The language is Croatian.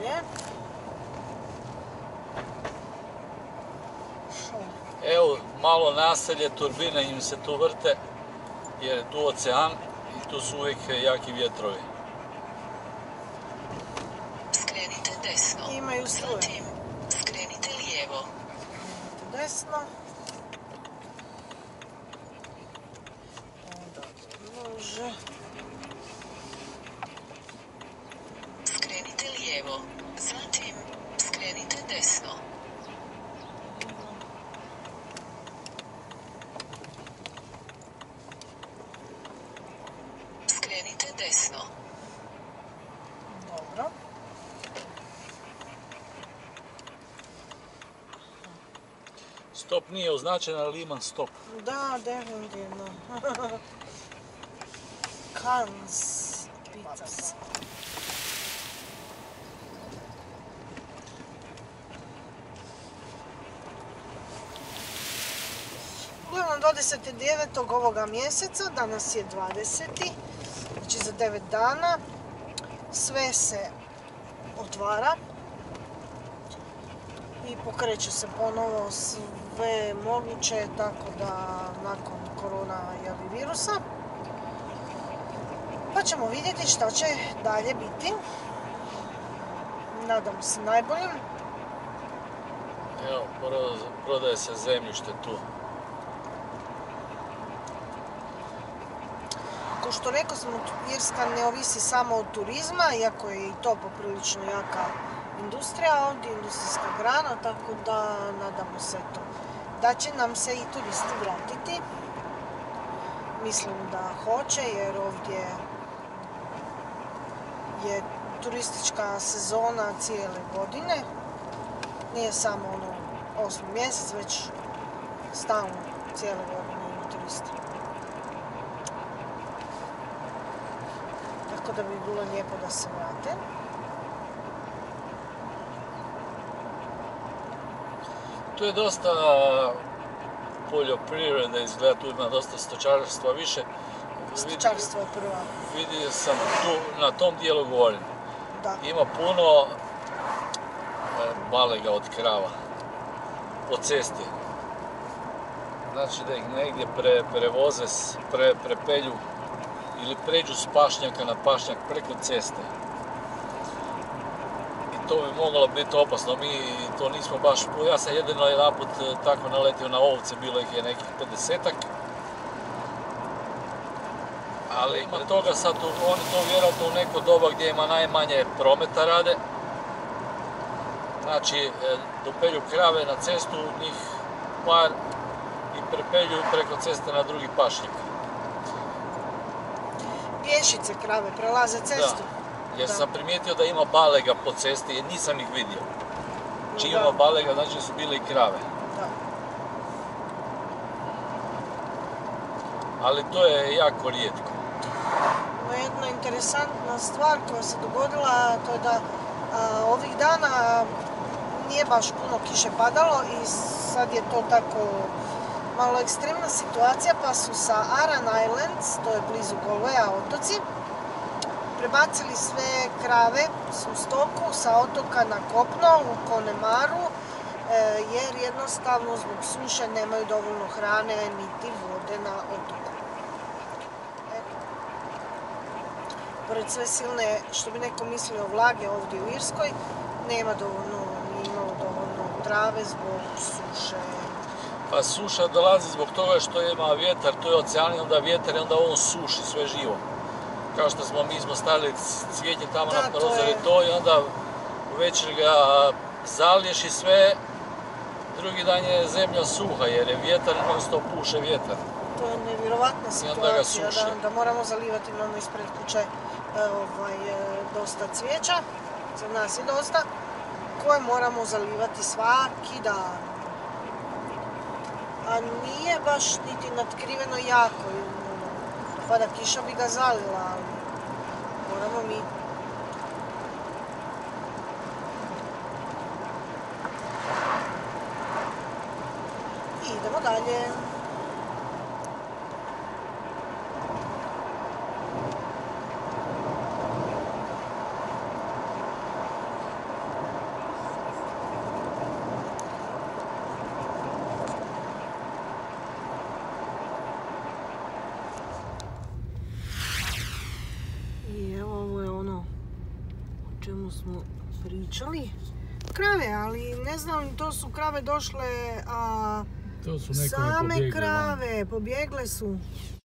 ovdje. Evo, malo naselje, turbine im se tu vrte, jer je tu ocean i tu su uvijek jaki vjetrovi. Skrenite desno. Imaju struje. Zatim, skrenite lijevo. Desno. Onda može. Skrenite lijevo. Zatim, skrenite desno. Skrenite desno. Dobro. Stop nije označen, ali ima stop. Da, definitivno. Kans pizzas. Uglavnom 29. ovoga mjeseca, danas je 20. Znači za 9 dana sve se otvara i pokreće se ponovo sve moguće, tako da nakon korona virusa. Pa ćemo vidjeti šta će dalje biti. Nadam se najboljim. Evo, prodaje se zemljište tu. Ko što rekao smo, Irska ne ovisi samo od turizma, iako je i to poprilično jaka industrija, ovdje industrijska grana, tako da nadamo se to. Da će nam se i turisti vratiti. Mislim da hoće, jer ovdje je turistička sezona cijele godine. Nije samo 8. mjesec, već stalno cijele godine ima turisti. Tako da bi bilo lijepo da se vrate. Tu je dosta poljoprivrede, izgleda tu ima dosta stočarstva više. Stočarstvo je prva. Vidio sam tu, na tom dijelu govorim. Da. Ima puno balega od krava po cesti. Znači da ih negdje prevoze, prepelju ili pređu s pašnjaka na pašnjak preko ceste. I to bi moglo biti opasno. Mi to nismo baš... Ja sam jedino jedanput tako naletio na ovce, bilo ih je nekih 50-ak. Ali ima toga sad, oni to vjerojatno u neko doba gdje ima najmanje prometa rade. Znači, dopelju krave na cestu, njih par i prepelju preko ceste na drugi pašnjak. Pješice krave prelaze cestu. Da, jer sam primijetio da ima balega po cesti, jer nisam ih vidio. Znači ima balega, znači su bile i krave. Da. Ali to je jako rijetko. Jedna interesantna stvar koja se dogodila, to je da ovih dana nije baš puno kiše padalo i sad je to tako malo ekstremna situacija, pa su sa Aran Islands, to je blizu Galwaya otoci, prebacili sve krave, svu stoku sa otoka na kopno u Conemaru, jer jednostavno zbog suše nemaju dovoljno hrane niti vode na otoku. Pored sve silne, što bi neko mislio, vlage ovdje u Irskoj, nema dovoljno trave zbog suše. Pa suša dolazi zbog toga što ima vjetar, to je ocean i onda vjetar i onda on suši sve živo. Kao što smo stavili cvijetnje tamo na prozor i to i onda uvečer ga zaliješ i sve, drugi dan je zemlja suha jer je vjetar i non stop puše vjetar. To je nevjerovatna situacija, da moramo zalivati, imamo ispred kuće dosta cvijeća, za nas je dosta, koje moramo zalivati svaki dan. A nije baš niti natkriveno jako, pada kiša bi ga zalila, ali moramo mi. I idemo dalje. smo pričali. Krave, ali ne znam, to su krave došle, to su nekome same pobjegle, krave, pobjegle su.